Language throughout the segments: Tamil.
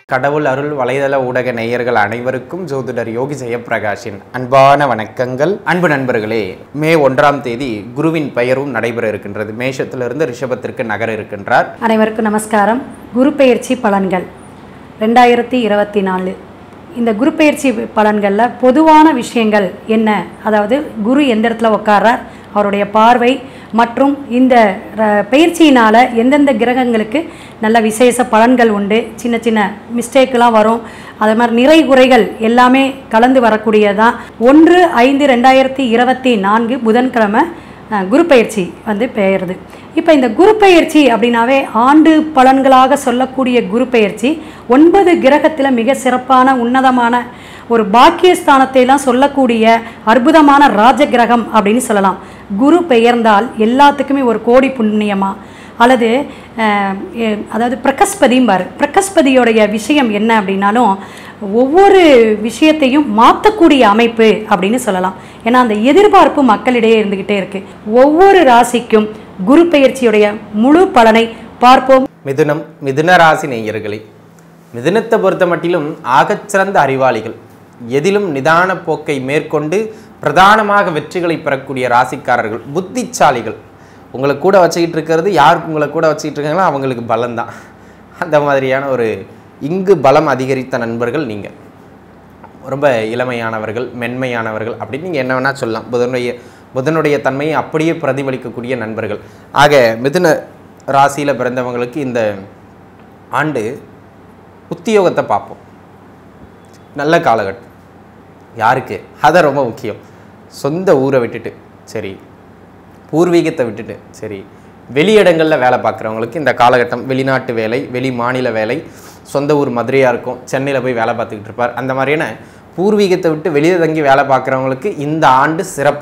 கடவுள் அருள் வலைதள ஊடக நேயர்கள் அனைவருக்கும் ஜோதிடர் யோகி ஜெயப்பிரகாஷின் அன்பான வணக்கங்கள். அன்பு நண்பர்களே, மே 1ஆம் தேதி குருவின் பெயரும் நடைபெற இருக்கின்றது. மேஷத்திலிருந்து ரிஷபத்திற்கு நகர இருக்கின்றார். அனைவருக்கும் நமஸ்காரம். குரு பெயர்ச்சி பலன்கள் 2024. இந்த குரு பெயர்ச்சி பலன்களில் பொதுவான விஷயங்கள் என்ன, அதாவது குரு எந்த இடத்துல உட்கார்றார், அவருடைய பார்வை மற்றும் இந்த பயிற்சியினால் எந்தெந்த கிரகங்களுக்கு நல்ல விசேஷ பலன்கள் உண்டு, சின்ன சின்ன மிஸ்டேக்கெலாம் வரும், அது மாதிரி நிறை குறைகள் எல்லாமே கலந்து வரக்கூடியதான். 1/5/2024 புதன்கிழமை குரு பயிற்சி பெயருது. இப்போ இந்த குரு பயிற்சி அப்படின்னாவே ஆண்டு பலன்களாக சொல்லக்கூடிய குரு பயிற்சி 9 கிரகத்தில் மிக சிறப்பான உன்னதமான ஒரு பாக்கியஸ்தானத்தைலாம் சொல்லக்கூடிய அற்புதமான ராஜ கிரகம் அப்படின்னு சொல்லலாம். குரு பெயர்ந்தால் எல்லாத்துக்குமே ஒரு கோடி புண்ணியமா, அல்லது அதாவது பிரகஸ்பதிம்பார். பிரகஸ்பதியோடைய விஷயம் என்ன அப்படின்னாலும் ஒவ்வொரு விஷயத்தையும் மாற்றக்கூடிய அமைப்பு அப்படின்னு சொல்லலாம். ஏன்னா அந்த எதிர்பார்ப்பு மக்களிடையே இருந்துக்கிட்டே இருக்குது. ஒவ்வொரு ராசிக்கும் குரு பெயர்ச்சியுடைய முழு பலனை பார்ப்போம். மிதுன ராசி நேயர்களே, மிதுனத்தை பொறுத்த மட்டிலும் ஆகச்சிறந்த அறிவாளிகள், எதிலும் நிதான போக்கை மேற்கொண்டு பிரதானமாக வெற்றிகளை பெறக்கூடிய ராசிக்காரர்கள், புத்திசாலிகள். உங்களை கூட வச்சுக்கிட்டு இருக்கிறது யாருக்கு உங்களை கூட வச்சுக்கிட்டு இருக்காங்களோ அவங்களுக்கு பலம்தான். அந்த மாதிரியான ஒரு இங்கு பலம் அதிகரித்த நண்பர்கள் நீங்கள். ரொம்ப இளமையானவர்கள், மென்மையானவர்கள் அப்படின்னு நீங்கள் என்ன வேணால் சொல்லலாம். புதனுடைய தன்மையை அப்படியே பிரதிபலிக்கக்கூடிய நண்பர்கள். ஆக மிதுன ராசியில் பிறந்தவங்களுக்கு இந்த ஆண்டு உத்தியோகத்தை பார்ப்போம். நல்ல காலகட்டம். யாருக்கு? அதை ரொம்ப முக்கியம். சொந்த ஊரை விட்டுட்டு சரி, பூர்வீகத்தை விட்டுட்டு சரி, வெளியிடங்களில் வேலை பார்க்குறவங்களுக்கு இந்த காலகட்டம், வெளிநாட்டு வேலை, வெளி மாநில வேலை, சொந்த ஊர் மதுரையாக இருக்கும், சென்னையில் போய் வேலை பார்த்துக்கிட்டு இருப்பார், அந்த மாதிரியான பூர்வீகத்தை விட்டு வெளியே தங்கி வேலை பார்க்குறவங்களுக்கு இந்த ஆண்டு சிறப்பு.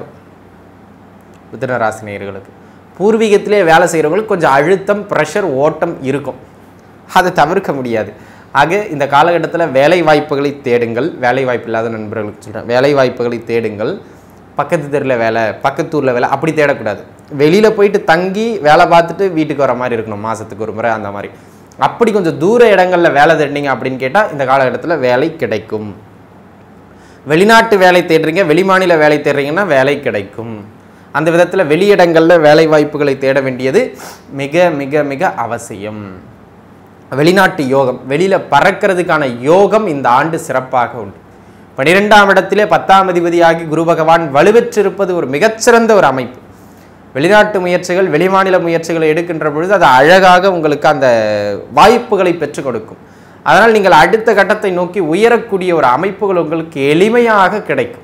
மிதுன ராசி நேயர்களுக்கு பூர்வீகத்திலே வேலை செய்கிறவங்களுக்கு கொஞ்சம் அழுத்தம், ப்ரெஷர், ஓட்டம் இருக்கும், அதை தவிர்க்க முடியாது. ஆக இந்த காலகட்டத்தில் வேலை வாய்ப்புகளை தேடுங்கள். வேலை வாய்ப்பு இல்லாத நண்பர்களுக்கு சொல்கிறேன், வேலை வாய்ப்புகளை தேடுங்கள். பக்கத்து தெருவில் வேலை, பக்கத்தூரில் வேலை அப்படி தேடக்கூடாது. வெளியில் போயிட்டு தங்கி வேலை பார்த்துட்டு வீட்டுக்கு வர மாதிரி இருக்கணும், மாதத்துக்கு ஒரு முறை அந்த மாதிரி. அப்படி கொஞ்சம் தூர இடங்களில் வேலை தேடினீங்க அப்படின்னு கேட்டால் இந்த காலகட்டத்தில் வேலை கிடைக்கும். வெளிநாட்டு வேலை தேடுறீங்க, வெளிமாநில வேலை தேடுறீங்கன்னா வேலை கிடைக்கும். அந்த விதத்தில் வெளியிடங்களில் வேலை வாய்ப்புகளை தேட வேண்டியது மிக மிக மிக அவசியம். வெளிநாட்டு யோகம், வெளியில் பறக்கிறதுக்கான யோகம் இந்த ஆண்டு சிறப்பாக உண்டு. 12ஆம் இடத்திலே 10ஆம் அதிபதியாகி குரு பகவான் வலுவெற்றிருப்பது ஒரு மிகச்சிறந்த ஒரு அமைப்பு. வெளிநாட்டு முயற்சிகள், வெளிமாநில முயற்சிகளை எடுக்கின்ற பொழுது அது அழகாக உங்களுக்கு அந்த வாய்ப்புகளை பெற்றுக் கொடுக்கும். அதனால் நீங்கள் அடுத்த கட்டத்தை நோக்கி உயரக்கூடிய ஒரு அமைப்புகள் உங்களுக்கு எளிமையாக கிடைக்கும்.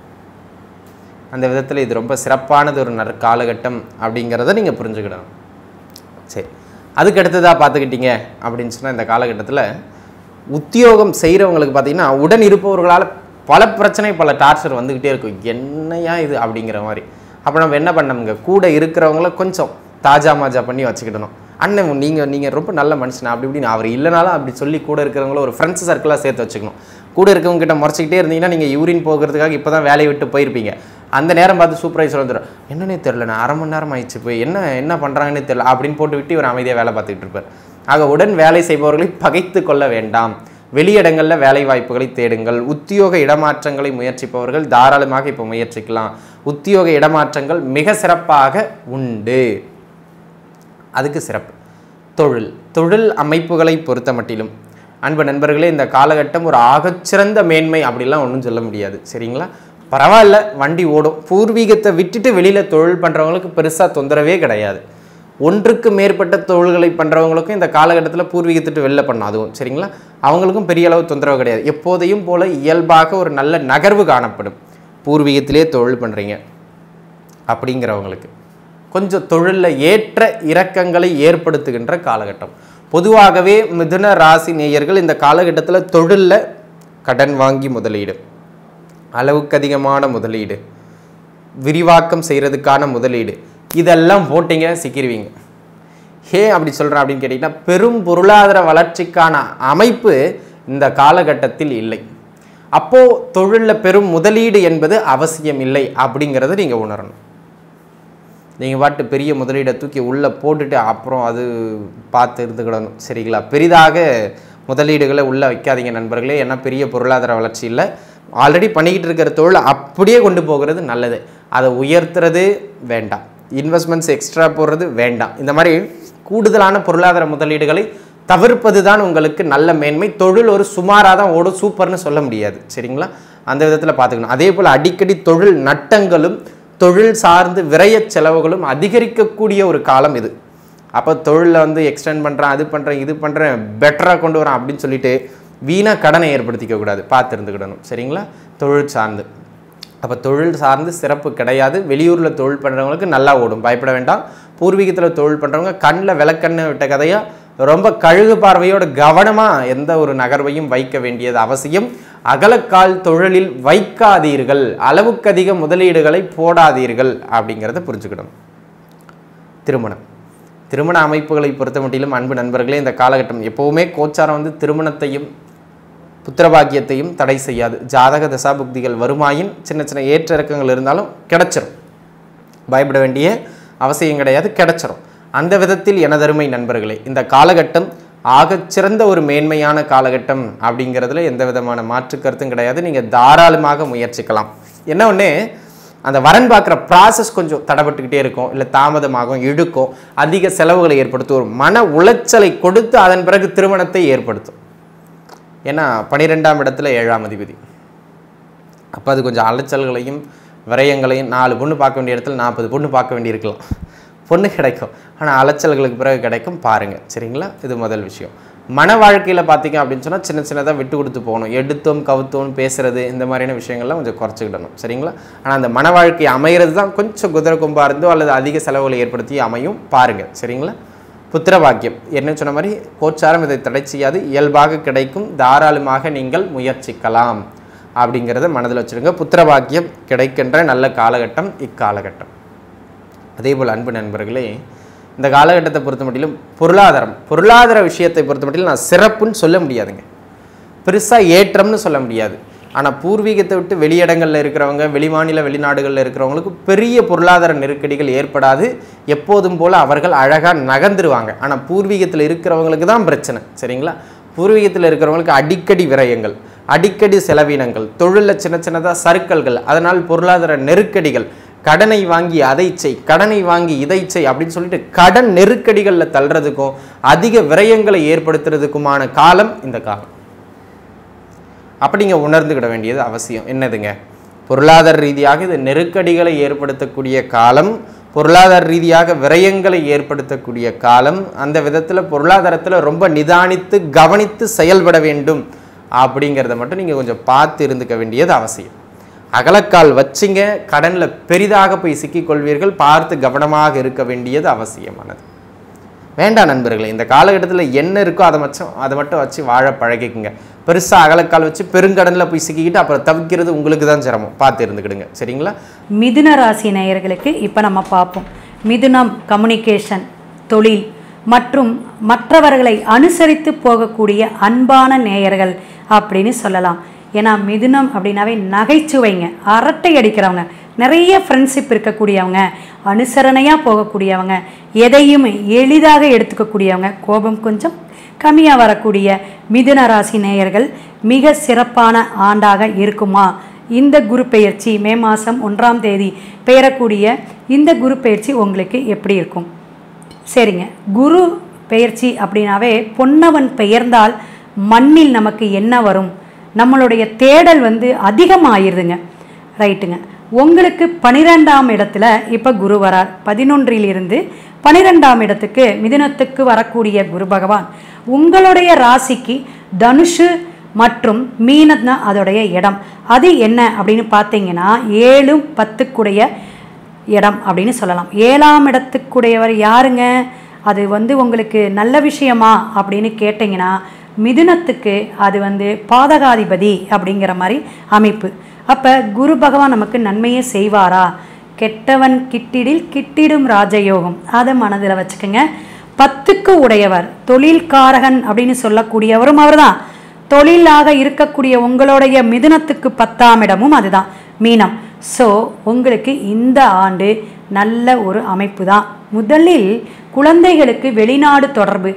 அந்த விதத்தில் இது ரொம்ப சிறப்பானது ஒரு காலகட்டம் அப்படிங்கிறத நீங்கள் புரிஞ்சுக்கிடணும். சரி, அதுக்கு அடுத்ததாக பார்த்துக்கிட்டீங்க அப்படின்னு சொன்னால் இந்த காலகட்டத்தில் உத்தியோகம் செய்கிறவங்களுக்கு பார்த்தீங்கன்னா உடன் இருப்பவர்களால் பல பிரச்சனை, பல டார்ச்சர் வந்துக்கிட்டே இருக்கும். என்னையா இது அப்படிங்கிற மாதிரி. அப்போ நம்ம என்ன பண்ணோங்க, கூட இருக்கிறவங்கள கொஞ்சம் தாஜா மாஜா பண்ணி வச்சுக்கிடணும். அண்ணன் நீங்கள் ரொம்ப நல்ல மனுஷனா அப்படி இப்படின்னு அவர் இல்லைனாலும் அப்படி சொல்லி கூட இருக்கிறவங்கள ஒரு ஃப்ரெண்ட்ஸ் சர்க்கிளாக சேர்த்து வச்சுக்கணும். கூட இருக்கவங்க கிட்ட முறைச்சிக்கிட்டே இருந்தீங்கன்னா நீங்கள் யூரின் போகிறதுக்காக இப்போ தான் வேலையை விட்டு போயிருப்பீங்க. அந்த நேரம் பார்த்து சூப்பர்வைசர் வந்துடும், என்னன்னே தெரில, நான் அரை மணி நேரம் ஆயிடுச்சு, போய் என்ன பண்ணுறாங்கன்னே தெரில அப்படின்னு போட்டு விட்டு இவர் அமைதியாக வேலை பார்த்துக்கிட்டு இருப்பார். ஆக உடன் வேலை செய்பவர்களை பகைத்து கொள்ள வேண்டாம். வெளியிடங்களில் வேலை வாய்ப்புகளை தேடுங்கள். உத்தியோக இடமாற்றங்களை முயற்சிப்பவர்கள் தாராளமாக இப்போ முயற்சிக்கலாம். உத்தியோக இடமாற்றங்கள் மிக சிறப்பாக உண்டு. அதுக்கு சிறப்பு தொழில் அமைப்புகளை பொறுத்த மட்டிலும் அன்பு நண்பர்களே, இந்த காலகட்டம் ஒரு ஆகச்சிறந்த மேன்மை அப்படிலாம் ஒன்றும் சொல்ல முடியாது. சரிங்களா? பரவாயில்ல, வண்டி ஓடும். பூர்வீகத்தை விட்டுட்டு வெளியில் தொழில் பண்ணுறவங்களுக்கு பெருசாக தொந்தரவே கிடையாது. ஒன்றுக்கு மேற்பட்ட தொழில்களை பண்ணுறவங்களுக்கும் இந்த காலகட்டத்தில் பூர்வீகத்திட்டு வெளில பண்ணணும், அதுவும் சரிங்களா, அவங்களுக்கும் பெரிய அளவு தொந்தரவு கிடையாது. எப்போதையும் போல இயல்பாக ஒரு நல்ல நகர்வு காணப்படும். பூர்வீகத்திலே தொழில் பண்ணுறீங்க அப்படிங்கிறவங்களுக்கு கொஞ்சம் தொழிலில் ஏற்ற இறக்கங்களை ஏற்படுத்துகின்ற காலகட்டம். பொதுவாகவே மிதுன ராசி நேயர்கள் இந்த காலகட்டத்தில் தொழிலில் கடன் வாங்கி முதலீடு, அளவுக்கு அதிகமான முதலீடு, விரிவாக்கம் செய்கிறதுக்கான முதலீடு, இதெல்லாம் போட்டிங்க சிக்கிடுவீங்க. ஏன் அப்படி சொல்கிறேன் அப்படின்னு கேட்டிங்கன்னா, பெரும் பொருளாதார வளர்ச்சிக்கான அமைப்பு இந்த காலகட்டத்தில் இல்லை. அப்போது தொழிலில் பெரும் முதலீடு என்பது அவசியம் இல்லை அப்படிங்கிறத நீங்கள் உணரணும். நீங்கள் பாட்டு பெரிய முதலீடை தூக்கி உள்ளே போட்டுட்டு அப்புறம் அது பார்த்து இருந்துக்கிடணும். சரிங்களா? பெரிதாக முதலீடுகளை உள்ளே வைக்காதீங்க நண்பர்களே. ஏன்னா பெரிய பொருளாதார வளர்ச்சி இல்லை. ஆல்ரெடி பண்ணிக்கிட்டு இருக்கிற தொழில் அப்படியே கொண்டு போகிறது நல்லது. அதை உயர்த்துறது வேண்டாம், இன்வெஸ்ட்மெண்ட்ஸ் எக்ஸ்ட்ரா போடுறது வேண்டாம். இந்த மாதிரி கூடுதலான பொருளாதார முதலீடுகளை தவிர்ப்பது தான் உங்களுக்கு நல்ல மேன்மை. தொழில் ஒரு சுமாராக தான் ஓடும், சூப்பர்னு சொல்ல முடியாது. சரிங்களா? அந்த விதத்தில் பார்த்துக்கணும். அதே போல் அடிக்கடி தொழில் நட்டங்களும் தொழில் சார்ந்து விரய செலவுகளும் அதிகரிக்கக்கூடிய ஒரு காலம் இது. அப்போ தொழிலில் வந்து எக்ஸ்டெண்ட் பண்ணுறேன், அது பண்ணுறேன், இது பண்ணுறேன், பெட்டராக கொண்டு வரேன் அப்படின்னு சொல்லிட்டு வீணாக கடனை ஏற்படுத்திக்க கூடாது, பார்த்து இருந்துக்கிடணும். சரிங்களா? தொழில் சார்ந்து, அப்போ தொழில் சார்ந்து சிறப்பு கிடையாது. வெளியூரில் தொழில் பண்ணுறவங்களுக்கு நல்லா ஓடும், பயப்பட வேண்டாம். பூர்வீகத்தில் தொழில் பண்ணுறவங்க கண்ணில் விளக்கண்ணு விட்ட கதையாக ரொம்ப கழுகு பார்வையோட கவனமாக எந்த ஒரு நகர்வையும் வைக்க வேண்டியது அவசியம். அகலக்கால் தொழிலில் வைக்காதீர்கள், அளவுக்கு அதிக முதலீடுகளை போடாதீர்கள் அப்படிங்கிறத புரிஞ்சுக்கிடணும். திருமண அமைப்புகளை பொறுத்த மட்டிலும் அன்பு நண்பர்களே, இந்த காலகட்டம் எப்போவுமே கோச்சாரம் வந்து திருமணத்தையும் புத்திரபாக்கியத்தையும் தடை செய்யாது. ஜாதக தசாபுக்திகள் வருமாயின் சின்ன சின்ன ஏற்ற இறக்கங்கள் இருந்தாலும் கிடைச்சிரும், பயப்பட வேண்டிய அவசியம் கிடையாது, கிடைச்சிரும். அந்த விதத்தில் எனதருமை நண்பர்களே, இந்த காலகட்டம் ஆகச்சிறந்த ஒரு மேன்மையான காலகட்டம் அப்படிங்கிறதுல எந்த விதமான மாற்று கருத்தும் கிடையாது. நீங்கள் தாராளமாக முயற்சிக்கலாம். என்ன ஒன்று, அந்த வரன் பார்க்குற ப்ராசஸ் கொஞ்சம் தடைப்பட்டுக்கிட்டே இருக்கும், இல்லை தாமதமாகும், இழுக்கும், அதிக செலவுகளை ஏற்படுத்தும், ஒரு மன உளைச்சலை கொடுத்து அதன் பிறகு திருமணத்தை ஏற்படுத்தும். ஏன்னா 12ஆம் இடத்துல 7ஆம் அதிபதி. அப்போ அது கொஞ்சம் அலைச்சல்களையும் விரயங்களையும், 4 பொண்ணு பார்க்க வேண்டிய இடத்துல 40 பொண்ணு பார்க்க வேண்டியிருக்கலாம். பொண்ணு கிடைக்கும், ஆனால் அலைச்சல்களுக்கு பிறகு கிடைக்கும், பாருங்கள். சரிங்களா? இது முதல் விஷயம். மன வாழ்க்கையில் பார்த்தீங்க அப்படின்னு சொன்னால் சின்ன சின்னதாக விட்டு கொடுத்து போகணும். எடுத்தோம் கவுத்தோம் பேசுகிறது, இந்த மாதிரியான விஷயங்கள்லாம் கொஞ்சம் குறைச்சிக்கிடணும். சரிங்களா? ஆனால் அந்த மன வாழ்க்கை அமைகிறது தான் கொஞ்சம் குதிரை கொம்பாக இருந்தோ அல்லது அதிக செலவுகளை ஏற்படுத்தி அமையும், பாருங்கள். சரிங்களா? புத்திரபாக்கியம் என்ன சொன்ன மாதிரி கோச்சாரம் இதை தடை செய்யாது, இயல்பாக கிடைக்கும், தாராளமாக நீங்கள் முயற்சிக்கலாம் அப்படிங்கிறத மனதில் வச்சுருங்க. புத்திரபாக்கியம் கிடைக்கின்ற நல்ல காலகட்டம் இக்காலகட்டம். அதே போல் அன்பு நண்பர்களே, இந்த காலகட்டத்தை பொறுத்த மட்டிலும் பொருளாதார விஷயத்தை பொறுத்த மட்டிலும் நான் சிறப்புன்னு சொல்ல முடியாதுங்க, பெருசாக ஏற்றம்னு சொல்ல முடியாது. ஆனால் பூர்வீகத்தை விட்டு வெளியிடங்களில் இருக்கிறவங்க, வெளிமாநில வெளிநாடுகளில் இருக்கிறவங்களுக்கு பெரிய பொருளாதார நெருக்கடிகள் ஏற்படாது. எப்போதும் போல் அவர்கள் அழகாக நகர்ந்துருவாங்க. ஆனால் பூர்வீகத்தில் இருக்கிறவங்களுக்கு தான் பிரச்சனை. சரிங்களா? பூர்வீகத்தில் இருக்கிறவங்களுக்கு அடிக்கடி விரயங்கள், அடிக்கடி செலவினங்கள், தொழிலில் சின்ன சின்னதாக சறுக்கல்கள், அதனால் பொருளாதார நெருக்கடிகள், கடனை வாங்கி அதை செய், கடனை வாங்கி இதை செய் அப்படின்னு சொல்லிட்டு கடன் நெருக்கடிகளில் தள்ளுறதுக்கும் அதிக விரயங்களை ஏற்படுத்துறதுக்குமான காலம் இந்த காலம். அப்படிங்க உணர்ந்துக்கிட வேண்டியது அவசியம். என்னதுங்க, பொருளாதார ரீதியாக இது நெருக்கடிகளை ஏற்படுத்தக்கூடிய காலம், பொருளாதார ரீதியாக விரயங்களை ஏற்படுத்தக்கூடிய காலம். அந்த விதத்தில் பொருளாதாரத்தில் ரொம்ப நிதானித்து கவனித்து செயல்பட வேண்டும் அப்படிங்கிறத மட்டும் நீங்கள் கொஞ்சம் பார்த்து இருந்துக்க வேண்டியது அவசியம். அகலக்கால் வச்சிங்க, கடனில் பெரிதாக போய் சிக்கிக்கொள்வீர்கள், பார்த்து கவனமாக இருக்க வேண்டியது அவசியமானது. வேண்டாம் நண்பர்களே, இந்த காலகட்டத்தில் என்ன இருக்கோ அதை மட்டும் வச்சு வாழ பழகிக்குங்க. பெருசாக அகலக்கால் வச்சு பெருங்கடனில் போய் சிக்கிக்கிட்டு அப்புறம் தவிக்கிறது உங்களுக்கு தான் சிரமம், பார்த்து இருந்துக்கிடுங்க. சரிங்களா? மிதுன ராசி நேயர்களுக்கு இப்போ நம்ம பார்ப்போம். மிதுனம் கம்யூனிகேஷன், தொழில் மற்றும் மற்றவர்களை அனுசரித்து போகக்கூடிய அன்பான நேயர்கள் அப்படின்னு சொல்லலாம். ஏன்னா மிதுனம் அப்படின்னாவே நகைச்சுவைங்க, அரட்டை அடிக்கிறவங்க, நிறைய ஃப்ரெண்ட்ஷிப் இருக்கக்கூடியவங்க, அனுசரணையாக போகக்கூடியவங்க, எதையும் எளிதாக எடுத்துக்கக்கூடியவங்க, கோபம் கொஞ்சம் கம்மியாக வரக்கூடிய மிதுன ராசி நேயர்கள் மிக சிறப்பான ஆண்டாக இருக்குமா? இந்த குரு பெயர்ச்சி மே மாதம் 1ஆம் தேதி பெயரக்கூடிய இந்த குரு பெயர்ச்சி உங்களுக்கு எப்படி இருக்கும்? சரிங்க, குரு பெயர்ச்சி அப்படின்னாவே பொன்னவன் பெயர்ந்தால் மண்ணில் நமக்கு என்ன வரும், நம்மளுடைய தேடல் அதிகமாகிடுதுங்க. ரைட்டுங்க. உங்களுக்கு 12ஆம் இடத்துல இப்போ குரு வரார். 11லிருந்து 12ஆம் இடத்துக்கு மிதுனத்துக்கு வரக்கூடிய குரு பகவான் உங்களுடைய ராசிக்கு தனுஷு மற்றும் மீனம் அதோடைய இடம். அது என்ன அப்படின்னு பார்த்தீங்கன்னா 7, 10க்குடைய இடம் அப்படின்னு சொல்லலாம். 7ஆம் இடத்துக்குடையவர் யாருங்க? அது உங்களுக்கு நல்ல விஷயமா அப்படின்னு கேட்டிங்கன்னா மிதுனத்துக்கு அது பாதகாதிபதி அப்படிங்கிற மாதிரி அமைப்பு. அப்போ குரு பகவான் நமக்கு நன்மையை செய்வாரா? கெட்டவன் கிட்டிடில் கிட்டிடும் ராஜயோகம், அதை மனதில் வச்சுக்கோங்க. 10க்கு உடையவர் தொழில்காரகன் அப்படின்னு சொல்லக்கூடியவரும் அவர் தான். தொழிலாக இருக்கக்கூடிய உங்களுடைய மிதுனத்துக்கு 10ஆம் இடமும் அதுதான், மீனம். ஸோ உங்களுக்கு இந்த ஆண்டு நல்ல ஒரு அமைப்பு தான். முதலில் குழந்தைகளுக்கு வெளிநாடு தொடர்பு,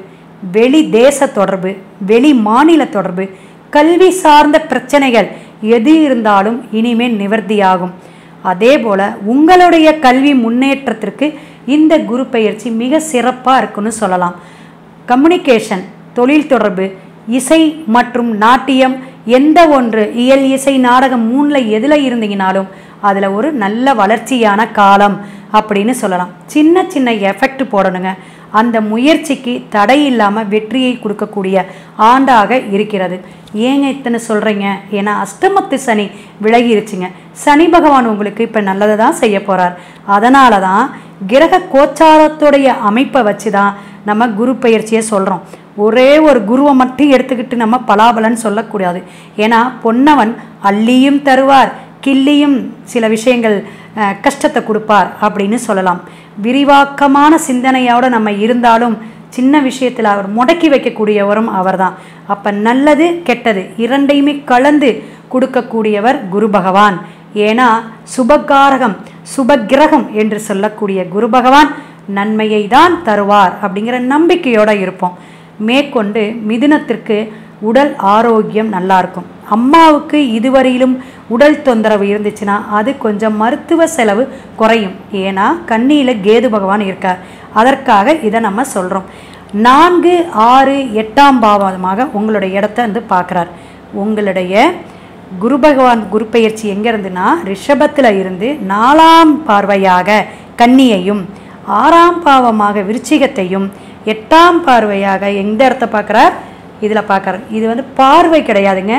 வெளி தேச தொடர்பு, வெளி மாநில தொடர்பு, கல்வி சார்ந்த பிரச்சனைகள் எது இருந்தாலும் இனிமேல் நிவர்த்தியாகும். அதே போல் உங்களுடைய கல்வி முன்னேற்றத்திற்கு இந்த குரு பெயர்ச்சி மிக சிறப்பாக இருக்குன்னு சொல்லலாம். கம்யூனிகேஷன், தொழில் தொடர்பு, இசை மற்றும் நாட்டியம், எந்த ஒன்று இயல் இசை நாடகம் 3ல் எதில் இருந்தீங்கனாலும் அதில் ஒரு நல்ல வளர்ச்சியான காலம் அப்படின்னு சொல்லலாம். சின்ன சின்ன எஃபெக்ட் போடணுங்க. அந்த முயற்சிக்கு தடை இல்லாமல் வெற்றியை கொடுக்கக்கூடிய ஆண்டாக இருக்கிறது. ஏங்க இத்தனை சொல்கிறீங்க? ஏன்னா அஷ்டமத்து சனி விலகிருச்சுங்க. சனி பகவான் உங்களுக்கு இப்போ நல்லதை தான் செய்ய போகிறார். அதனால தான் கிரக கோச்சாரத்துடைய அமைப்பை வச்சு தான் நம்ம குரு பெயர்ச்சியை சொல்கிறோம். ஒரே ஒரு குருவை மட்டும் எடுத்துக்கிட்டு நம்ம பலாபலன் சொல்லக்கூடாது. ஏன்னா பொன்னவன் அள்ளியும் தருவார், கிள்ளியும் சில விஷயங்கள் கஷ்டத்தை கொடுப்பார் அப்படின்னு சொல்லலாம். விரிவாக்கமான சிந்தனையோடு நம்ம இருந்தாலும் சின்ன விஷயத்தில் அவர் முடக்கி வைக்கக்கூடியவரும் அவர் தான். அப்போ நல்லது கெட்டது இரண்டையுமே கலந்து கொடுக்கக்கூடியவர் குரு பகவான். ஏன்னா சுபகாரகம் சுபகிரகம் என்று சொல்லக்கூடிய குரு பகவான் நன்மையை தான் தருவார் அப்படிங்கிற நம்பிக்கையோடு இருப்போம். மேற்கொண்டு மிதுனத்திற்கு உடல் ஆரோக்கியம் நல்லா இருக்கும். அம்மாவுக்கு இதுவரையிலும் உடல் தொந்தரவு இருந்துச்சுன்னா அது கொஞ்சம் மருத்துவ செலவு குறையும். ஏன்னா கன்னியில் கேது பகவான் இருக்கார். அதற்காக இதை நம்ம சொல்கிறோம். 4, 6, 8ஆம் பாவமாக உங்களுடைய இடத்த வந்து பார்க்குறார். உங்களுடைய குரு பகவான் குரு பெயர்ச்சி எங்கே இருந்துன்னா ரிஷபத்தில் இருந்து 4ஆம் பார்வையாக கன்னியையும், 6ஆம் பாவமாக விருச்சிகத்தையும், 8ஆம் பார்வையாக எந்த இடத்த பார்க்குறார்? இதில் பார்க்குறார். இது வந்து பார்வை கிடையாதுங்க.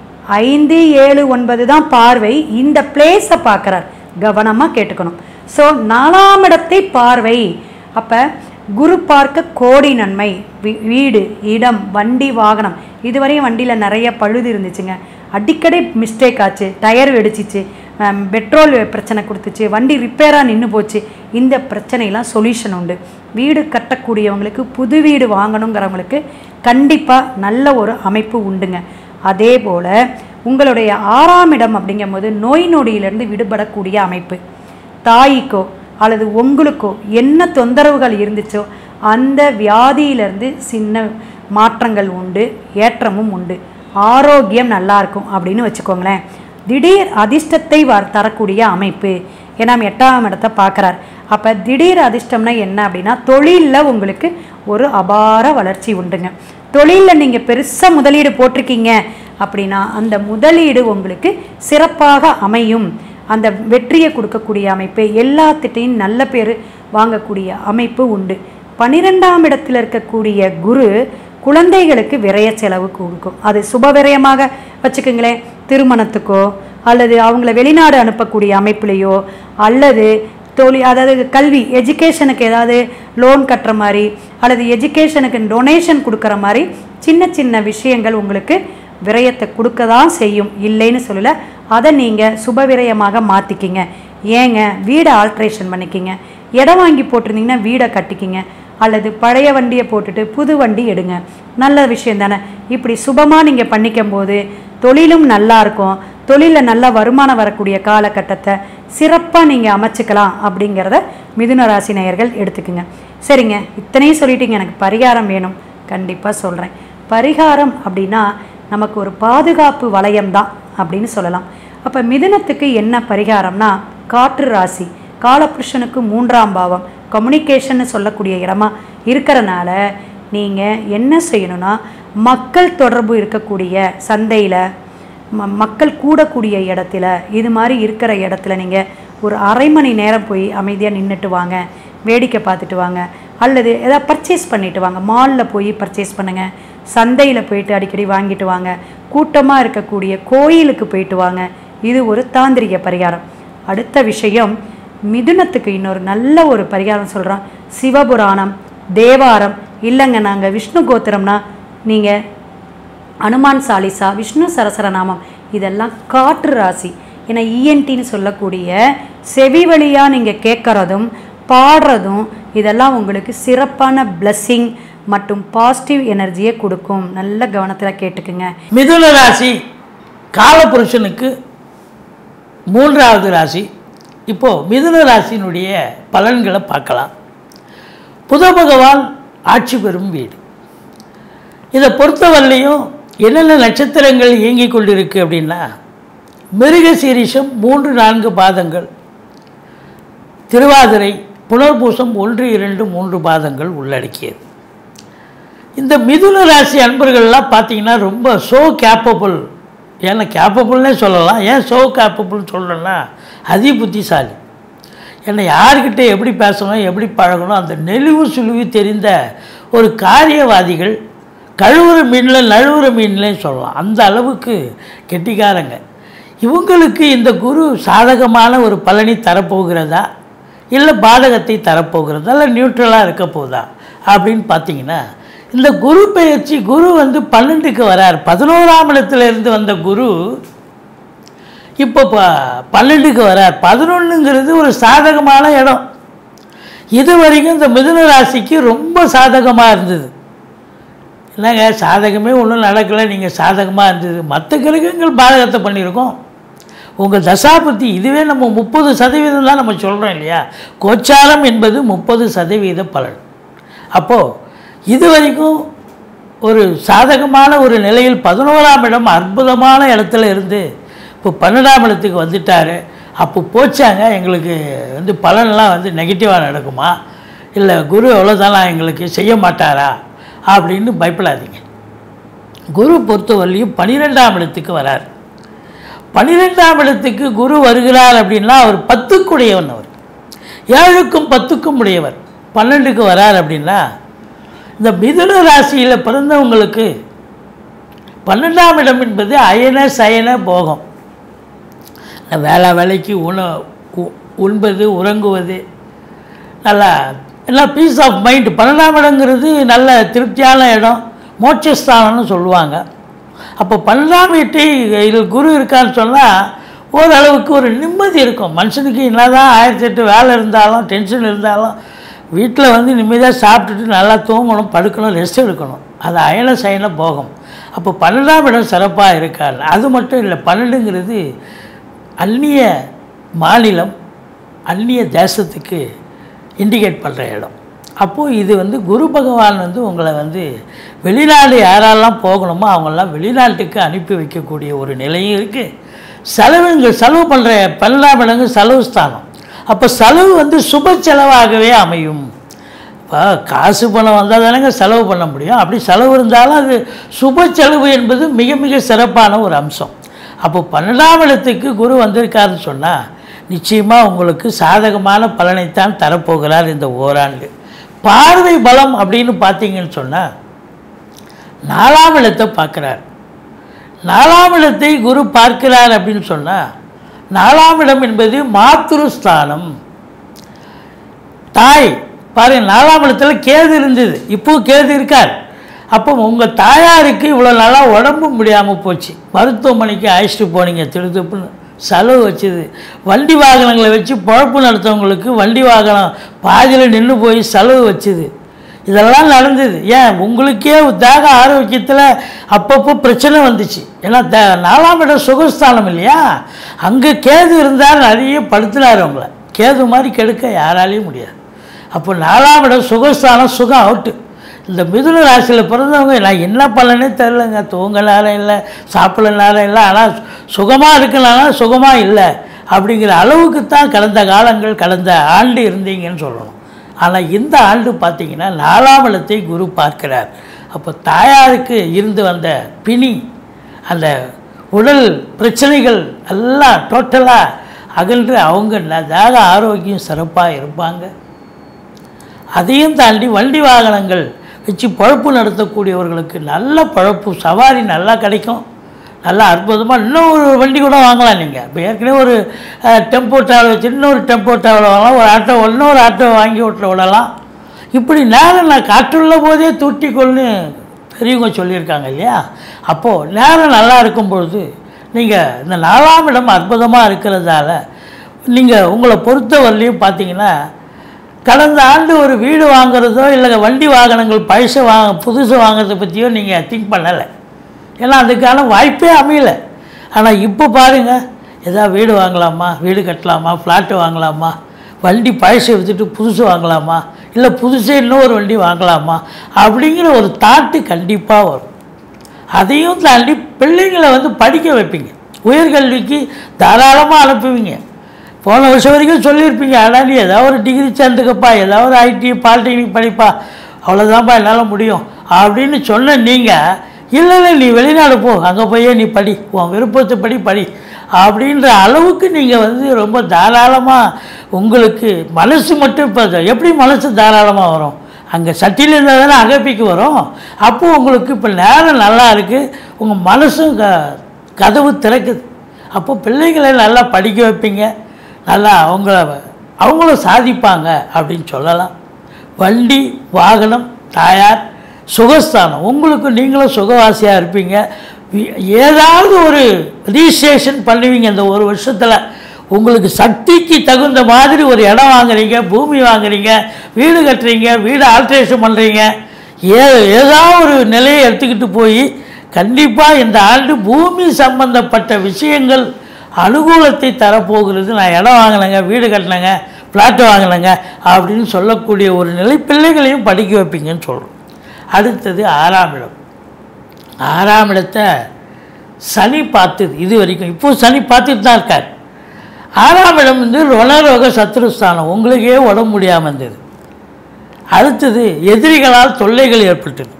5, 7, 9 தான் பார்வை. இந்த பிளேஸை பார்க்குறார். கவனமாக கேட்டுக்கணும். ஸோ 4ஆம் இடத்தை பார்வை. அப்போ குரு பார்க்க கோடி நன்மை. வீடு, இடம், வண்டி, வாகனம். இதுவரையும் வண்டியில் நிறைய பழுது இருந்துச்சுங்க. அடிக்கடி மிஸ்டேக் ஆச்சு, டயர் வெடிச்சிச்சு, பெட்ரோல் பிரச்சனை கொடுத்துச்சு, வண்டி ரிப்பேராக நின்று போச்சு. இந்த பிரச்சனைலாம் சொல்யூஷன் உண்டு. வீடு கட்டக்கூடியவங்களுக்கு, புது வீடு வாங்கணுங்கிறவங்களுக்கு கண்டிப்பாக நல்ல ஒரு அமைப்பு உண்டுங்க. அதே போல் உங்களுடைய 6ஆம் இடம் அப்படிங்கும்போது நோய் நொடியிலிருந்து விடுபடக்கூடிய அமைப்பு. தாய்க்கோ அல்லது உங்களுக்கோ என்ன தொந்தரவுகள் இருந்துச்சோ அந்த வியாதியிலிருந்து சின்ன மாற்றங்கள் உண்டு, ஏற்றமும் உண்டு. ஆரோக்கியம் நல்லாயிருக்கும் அப்படின்னு வச்சுக்கோங்களேன். திடீர் அதிர்ஷ்டத்தை தரக்கூடிய அமைப்பு. ஏன்னா 8ஆம் இடத்தை பார்க்குறார். அப்போ திடீர் அதிர்ஷ்டம்னா என்ன அப்படின்னா தொழிலில் உங்களுக்கு ஒரு அபார வளர்ச்சி உண்டுங்க. தொழிலில் நீங்கள் பெருசாக முதலீடு போட்டிருக்கீங்க அப்படின்னா அந்த முதலீடு உங்களுக்கு சிறப்பாக அமையும். அந்த வெற்றியை கொடுக்கக்கூடிய அமைப்பு, எல்லாத்திட்டையும் நல்ல பேர் வாங்கக்கூடிய அமைப்பு உண்டு. 12ஆம் இடத்தில் இருக்கக்கூடிய குரு குழந்தைகளுக்கு விரய செலவு கொடுக்கும். அது சுப விரயமாக வச்சுக்கோங்களேன். திருமணத்துக்கோ அல்லது அவங்கள வெளிநாடு அனுப்பக்கூடிய அமைப்புலேயோ அல்லது அதாவது கல்வி எஜுகேஷனுக்கு ஏதாவது லோன் கட்டுற மாதிரி அல்லது எஜுகேஷனுக்கு டொனேஷன் கொடுக்குற மாதிரி சின்ன சின்ன விஷயங்கள் உங்களுக்கு விரயத்தை கொடுக்க தான் செய்யும், இல்லைன்னு சொல்லலை. அதை நீங்கள் சுப விரயமாக மாற்றிக்கிங்க. ஏங்க வீடை ஆல்ட்ரேஷன் பண்ணிக்கிங்க. இடம் வாங்கி போட்டிருந்தீங்கன்னா வீடை கட்டிக்கிங்க. அல்லது பழைய வண்டியை போட்டுட்டு புது வண்டி எடுங்க. நல்ல விஷயம் தானே. இப்படி சுபமாக நீங்கள் பண்ணிக்கும் போது தொழிலும் நல்லா இருக்கும். தொழிலில் நல்ல வருமானம் வரக்கூடிய காலகட்டத்தை சிறப்பாக நீங்கள் அமைச்சிக்கலாம் அப்படிங்கிறத மிதுன ராசி நேயர்கள் எடுத்துக்குங்க. சரிங்க, இத்தனையும் சொல்லிட்டீங்க. எனக்கு பரிகாரம் வேணும், கண்டிப்பாக சொல்கிறேன். பரிகாரம் அப்படின்னா நமக்கு ஒரு பாதுகாப்பு வளையம் தான் அப்படின்னு சொல்லலாம். அப்போ மிதுனத்துக்கு என்ன பரிகாரம்னா காற்று ராசி, காலபுருஷனுக்கு 3ஆம் பாவம், கம்யூனிகேஷன்னு சொல்லக்கூடிய இடமா இருக்கிறனால நீங்கள் என்ன செய்யணும்னா மக்கள் தொடர்பு இருக்கக்கூடிய சந்தையில், மக்கள் கூடக்கூடிய இடத்துல, இது மாதிரி இருக்கிற இடத்துல நீங்கள் ஒரு அரை மணி நேரம் போய் அமைதியாக நின்றுட்டு வாங்க, வேடிக்கை பார்த்துட்டு வாங்க. அல்லது எதாவது பர்ச்சேஸ் பண்ணிட்டு வாங்க. மாலில் போய் பர்ச்சேஸ் பண்ணுங்கள், சந்தையில் போயிட்டு அடிக்கடி வாங்கிட்டு வாங்க, கூட்டமாக இருக்கக்கூடிய கோயிலுக்கு போயிட்டு வாங்க. இது ஒரு தாந்திரிக பரிகாரம். அடுத்த விஷயம், மிதுனத்துக்கு இன்னொரு நல்ல ஒரு பரிகாரம் சொல்கிறோம். சிவபுராணம், தேவாரம், இல்லைங்க நாங்கள் விஷ்ணு கோத்திரம்னா நீங்கள் அனுமான் சாலிசா, விஷ்ணு சரசரநாமம், இதெல்லாம் காற்று ராசி. ஏன்னா இஎன்டின்னு சொல்லக்கூடிய செவி வழியாக நீங்கள் கேட்குறதும் பாடுறதும் இதெல்லாம் உங்களுக்கு சிறப்பான பிளஸ்ஸிங் மற்றும் பாசிட்டிவ் எனர்ஜியை கொடுக்கும். நல்ல கவனத்தில் கேட்டுக்குங்க. மிதுன ராசி காலபுருஷனுக்கு 3வது ராசி. இப்போது மிதுன ராசியினுடைய பலன்களை பார்க்கலாம். புத பகவான் ஆட்சி பெறும் வீடு. இதை பொறுத்தவரையிலையும் என்னென்ன நட்சத்திரங்கள் இயங்கி கொண்டிருக்கு அப்படின்னா, மிருகசீரிஷம் 3-4 பாதங்கள், திருவாதிரை, புனர்பூசம் 1, 2, 3 பாதங்கள் உள்ளடக்கியது. இந்த மிதுன ராசி அன்பர்கள்லாம் பார்த்தீங்கன்னா ரொம்ப கேப்பபிள். ஏன்னா கேப்பபிள்னே சொல்லலாம். ஏன் கேப்பபிள்னு சொல்கிறேன்னா, அதி புத்திசாலி. ஏன்னா யார்கிட்ட எப்படி பேசணும், எப்படி பழகணும், அந்த நெளிவு சுழிவு தெரிந்த ஒரு காரியவாதிகள். கழுவுற மீனில் நழுவுற மீன்லேயும் சொல்லலாம். அந்த அளவுக்கு கெட்டிக்காரங்க. இவங்களுக்கு இந்த குரு சாதகமான ஒரு பலனை தரப்போகிறதா, இல்லை பாதகத்தை தரப்போகிறதா, இல்லை நியூட்ரலாக இருக்க போகுதா அப்படின்னு பார்த்தீங்கன்னா, இந்த குரு பெயர்ச்சி, குரு 12க்கு வரார். 11ஆம் இடத்துலேருந்து வந்த குரு இப்போ 12க்கு வரார். 11ங்கிறது ஒரு சாதகமான இடம். இது வரைக்கும் இந்த மிதுன ராசிக்கு ரொம்ப சாதகமாக இருந்தது. என்னங்க சாதகமே ஒன்றும் நடக்கலை, நீங்கள் சாதகமாக இருந்தது. மற்ற கிரகங்கள் பாதகத்தை பண்ணியிருக்கோம். உங்கள் தசாபுத்தி இதுவே நம்ம 30% தான் நம்ம சொல்கிறோம் இல்லையா. கோச்சாரம் என்பது 30% பலன். அப்போது இது வரைக்கும் ஒரு சாதகமான ஒரு நிலையில் 11ஆம் இடம் அற்புதமான இடத்துல இருந்து இப்போ 12ஆம் இடத்துக்கு வந்துட்டார். அப்போ போச்சாங்க, எங்களுக்கு பலன்லாம் நெகட்டிவாக நடக்குமா, இல்லை குரு எவ்வளோதானா எங்களுக்கு செய்ய மாட்டாரா அப்படின்னு பயப்படாதீங்க. குரு பொறுத்தவரையும் 12ஆம் இடத்துக்கு வரார். 12ஆம் இடத்துக்கு குரு வருகிறார் அப்படின்னா அவர் 10க்குடையவன். அவர் 7க்கும் 10க்கும் உடையவர். 12க்கு வரார் அப்படின்னா இந்த மிதுன ராசியில் பிறந்தவங்களுக்கு 12ஆம் இடம் என்பது அயன சயன போகம். வேலைக்கு உண்பது, உறங்குவது, நல்லா பீஸ் ஆஃப் மைண்ட். 12ஆம் இடங்கிறது நல்ல திருப்தியான இடம், மோட்சஸ்தானம்னு சொல்லுவாங்க. அப்போ 12ஆம் இதில் குரு இருக்கான்னு சொன்னால் ஓரளவுக்கு ஒரு நிம்மதி இருக்கும் மனுஷனுக்கு. என்னதான் 1008 வேலை இருந்தாலும், டென்ஷன் இருந்தாலும், வீட்டில் நிம்மதியாக சாப்பிட்டுட்டு நல்லா தூங்கணும், படுக்கணும், ரெஸ்ட் எடுக்கணும். அது அயன சயன போகம். அப்போ 12ஆம் இடம் சிறப்பாக இருக்காது. அது மட்டும் இல்லை, 12ங்கிறது அந்நிய மாநிலம், அந்நிய தேசத்துக்கு இண்டிகேட் பண்ணுற இடம். அப்போது இது குரு பகவான் உங்களை வெளிநாடு யாரெல்லாம் போகணுமோ அவங்கெல்லாம் வெளிநாட்டுக்கு அனுப்பி வைக்கக்கூடிய ஒரு நிலையும் இருக்குது. செலவு பண்ணுற 12ஆம் இடங்கு செலவு ஸ்தானம். அப்போ செலவு சுப செலவாகவே அமையும். இப்போ காசு பணம் வந்தால் தானேங்க செலவு பண்ண முடியும். அப்படி செலவு இருந்தாலும் அது சுப செலவு என்பது மிக மிக சிறப்பான ஒரு அம்சம். அப்போ 12ஆம் இடத்துக்கு குரு வந்திருக்காருன்னு சொன்னால் நிச்சயமாக உங்களுக்கு சாதகமான பலனைத்தான் தரப்போகிறார் இந்த ஓராண்டு. பார்வை பலம் அப்படின்னு பார்த்தீங்கன்னு சொன்னால் 4ஆம் இடத்தை பார்க்குறார். 4ஆம் இடத்தை குரு பார்க்கிறார் அப்படின்னு சொன்னால் 4ஆம் இடம் என்பது மாத்ருஸ்தானம், தாய். பாருங்கள், 4ஆம் இடத்துல கேது இருந்தது, இப்போ கேது இருக்கார். அப்போ உங்கள் தாயாருக்கு இவ்வளோ நாளாக உடம்பு முடியாமல் போச்சு, மருத்துவமனைக்கு அழைச்சிட்டு போனீங்க, திருத்துப்புன்னு செலவு வச்சுது. வண்டி வாகனங்களை வச்சு பொழப்பு நடத்தவங்களுக்கு வண்டி வாகனம் பாதியில் நின்று போய் செலவு வச்சுது. இதெல்லாம் நடந்தது. ஏன் உங்களுக்கே தேக ஆரோக்கியத்தில் அப்பப்போ பிரச்சனை வந்துச்சு. ஏன்னா 4ஆம் இடம் சுகஸ்தானம் இல்லையா, அங்கே கேது இருந்தால் நிறைய படுத்துனார் அவங்கள. கேது மாதிரி கெடுக்க யாராலையும் முடியாது. அப்போ 4ஆம் இடம் சுகஸ்தானம், சுகம் அவுட்டு. இந்த மிதுன ராசியில் பிறந்தவங்க நான் என்ன பலனே தெரிலங்க, தூங்க நேரம் இல்லை, சாப்பிட நேரம் இல்லை, ஆனால் சுகமாக இருக்கலாம்னா சுகமாக இல்லை அப்படிங்கிற அளவுக்கு தான் கடந்த காலங்கள், கடந்த ஆண்டு இருந்தீங்கன்னு சொல்லணும். ஆனால் இந்த ஆண்டு பார்த்திங்கன்னா 4ஆம் இடத்தை குரு பார்க்கிறார். அப்போ தாயாருக்கு இருந்து வந்த பிணி, அந்த உடல் பிரச்சனைகள் எல்லாம் டோட்டலாக அகன்று அவங்க தேக ஆரோக்கியம் சிறப்பாக இருப்பாங்க. அதையும் தாண்டி வண்டி வாகனங்கள் வச்சு பழப்பு நடத்தக்கூடியவர்களுக்கு நல்ல பழப்பு சவாரி நல்லா கிடைக்கும். நல்லா அற்புதமாக இன்னும் ஒரு வண்டி கூட வாங்கலாம். நீங்கள் இப்போ ஏற்கனவே ஒரு டெம்போ ட்ராவல் வச்சு இன்னொரு டெம்போ ட்ராவல் வாங்கலாம், ஒரு ஆட்டோ இன்னொரு ஆட்டோ வாங்கி ஓட்ட விடலாம். இப்படி நேரம் நான் காற்றுள்ள போதே தூட்டிக்கொள்னு பெரியவங்க சொல்லியிருக்காங்க இல்லையா. அப்போது நேரம் நல்லா இருக்கும் பொழுது நீங்கள் இந்த 4ஆம் இடம் அற்புதமாக இருக்கிறதால நீங்கள் உங்களை பொறுத்தவரையிலையும் பார்த்தீங்கன்னா கடந்த ஆண்டு ஒரு வீடு வாங்குறதோ இல்லை வண்டி வாகனங்கள் புதுசு வாங்குறதை பற்றியோ நீங்கள் திங்க் பண்ணலை. ஏன்னா அதுக்கான வாய்ப்பே அமையலை. ஆனால் இப்போ பாருங்கள், எதாவது வீடு வாங்கலாமா, வீடு கட்டலாமா, ஃப்ளாட்டு வாங்கலாமா, வண்டி பழசை விற்றுட்டு புதுசு வாங்கலாமா, இல்லை புதுசே இன்னொரு வண்டி வாங்கலாமா அப்படிங்கிற ஒரு தாட்டு கண்டிப்பாக வரும். அதையும் தாண்டி பிள்ளைங்களை படிக்க வைப்பீங்க. உயர்கல்விக்கு தாராளமாக அனுப்புவீங்க. போன வருஷம் வரைக்கும் சொல்லியிருப்பீங்க, ஆனால் நீ ஏதாவது ஒரு டிகிரி சேர்ந்துக்கப்பா, ஏதாவது ஒரு ஐடி பாலிடெக்னிக் படிப்பா, அவ்வளோதான்ப்பா என்னால் முடியும் அப்படின்னு சொன்ன நீங்கள், இல்லை நீ வெளிநாடு போ, அங்கே போய் நீ படி, உன் விருப்பத்தை படி அப்படின்ற அளவுக்கு நீங்கள் ரொம்ப தாராளமாக உங்களுக்கு மனசு மட்டும். இப்போ எப்படி மனசு தாராளமாக வரும்? அங்கே சட்டியில் இருந்தால் தானே அகப்பிக்கு வரும். அப்போது உங்களுக்கு இப்போ நேரம் நல்லா இருக்குது, உங்கள் மனசும் கதவு திறக்குது. அப்போ பிள்ளைகளை நல்லா படிக்க வைப்பீங்க, நல்லா அவங்களும் சாதிப்பாங்க அப்படின்னு சொல்லலாம். வண்டி வாகனம் தாயார் சுகஸ்தானம் உங்களுக்கு நீங்களும் சுகவாசியாக இருப்பீங்க. ஏதாவது ஒரு ரிஜிஸ்ட்ரேஷன் பண்ணுவீங்க. இந்த ஒரு வருஷத்தில் உங்களுக்கு சக்திக்கு தகுந்த மாதிரி ஒரு இடம் வாங்குறீங்க, பூமி வாங்குறீங்க, வீடு கட்டுறீங்க, வீடு ஆல்ட்ரேஷன் பண்ணுறீங்க. ஏதாவது ஒரு நிலையை எடுத்துக்கிட்டு போய் கண்டிப்பாக இந்த ஆண்டு பூமி சம்பந்தப்பட்ட விஷயங்கள் அனுகூலத்தை தரப்போகிறது. நான் இடம் வாங்கினேங்க, வீடு கட்டினேங்க, பிளாட்டு வாங்கினேங்க அப்படின்னு சொல்லக்கூடிய ஒரு நிலை பிள்ளைகளையும் படிக்க வைப்பீங்கன்னு சொல்கிறோம். அடுத்தது 6ஆம் இடம். 6ஆம் இடத்தை சனி பார்த்தது இது வரைக்கும். இப்போது சனி பார்த்துட்டு தான் இருக்கார். 6ஆம் இடம் ரணரோக சத்ருஸ்தானம், உங்களுக்கே உடம்பு முடியாமல் இருந்தது. அடுத்தது எதிரிகளால் தொல்லைகள் ஏற்பட்டது,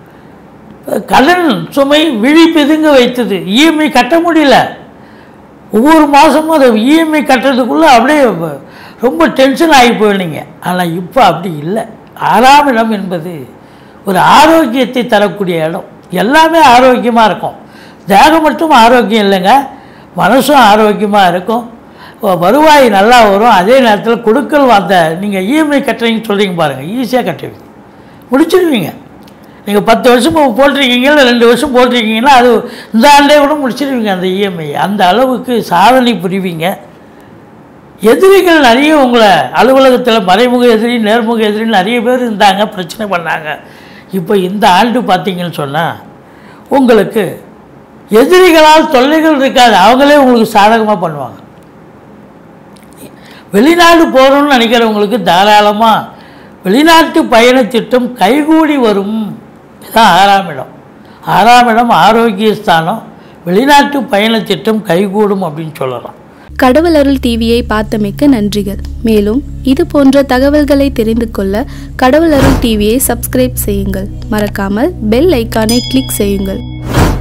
கடன் சுமை விழி பிதுங்க வைத்தது, இஎம்ஐ கட்ட முடியல. ஒவ்வொரு மாதமும் அதை இஎம்ஐ கட்டுறதுக்குள்ளே அப்படியே ரொம்ப டென்ஷன் ஆகி போயிடுங்க. ஆனால் இப்போ அப்படி இல்லை. 6ஆம் இடம் என்பது ஒரு ஆரோக்கியத்தை தரக்கூடிய இடம். எல்லாமே ஆரோக்கியமாக இருக்கும். தேகம் மட்டும் ஆரோக்கியம் இல்லைங்க, மனசும் ஆரோக்கியமாக இருக்கும். வருவாய் நல்லா வரும். அதே நேரத்தில் கொடுக்கல் வார்த்தை. நீங்கள் இஎம்ஐ கட்டுறீங்கன்னு சொல்கிறீங்க பாருங்கள், ஈஸியாக கட்டுவீங்க, முடிச்சிடுவீங்க. நீங்கள் 10 வருஷம் போட்டிருக்கீங்க, இல்லை 2 வருஷம் போட்டிருக்கீங்கன்னா அது இந்த ஆண்டே கூட முடிச்சிடுவீங்க அந்த இஎம்ஐ. அந்த அளவுக்கு சாதனை புரிவீங்க. எதிரிகள் நிறைய உங்களை அலுவலகத்தில் மறைமுக எதிரி நேர்முக எதிரின்னு நிறைய பேர் இருந்தாங்க, பிரச்சனை பண்ணாங்க. இப்போ இந்த ஆண்டு பார்த்தீங்கன்னு சொன்னால் உங்களுக்கு எதிரிகளால் தொல்லைகள் இருக்காது, அவங்களே உங்களுக்கு சாதகமாக பண்ணுவாங்க. வெளிநாடு போகிறோம்னு நினைக்கிறவங்களுக்கு தாராளமாக வெளிநாட்டு பயண திட்டம் கைகூடி வரும். இதுதான் 6ஆம் இடம். 6ஆம் இடம் ஆரோக்கிய ஸ்தானம். வெளிநாட்டு பயண திட்டம் கைகூடும் அப்படின்னு சொல்லலாம். கடவுள் அருள் டிவியை பார்த்தமைக்கு நன்றிகள். மேலும் இது போன்ற தகவல்களை தெரிந்து கொள்ள கடவுள் அருள் டிவியை சப்ஸ்கிரைப் செய்யுங்கள். மறக்காமல் பெல் ஐக்கானை கிளிக் செய்யுங்கள்.